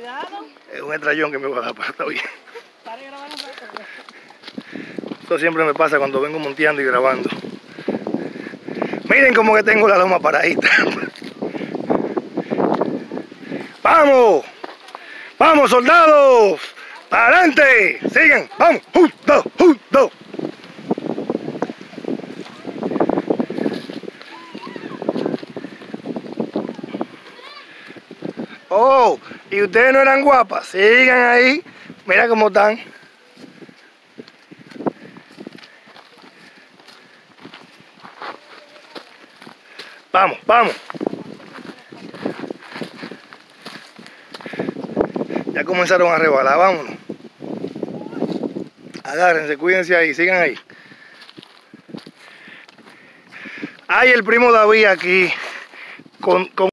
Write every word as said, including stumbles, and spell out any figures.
Cuidado. Es un estrellón que me va a dar, pero está bien. Para grabar un rato. Esto siempre me pasa cuando vengo monteando y grabando. Miren cómo que tengo la loma paradita. ¡Vamos! ¡Vamos, soldados! ¡Para adelante! ¡Sigan! ¡Vamos! ¡Un, dos! ¡Un, dos! ¡Oh! ¿Y ustedes no eran guapas? Sigan ahí. Mira cómo están. Vamos, vamos. Ya comenzaron a rebalar, vámonos. Agárrense, cuídense ahí, sigan ahí. Hay el primo David aquí con, con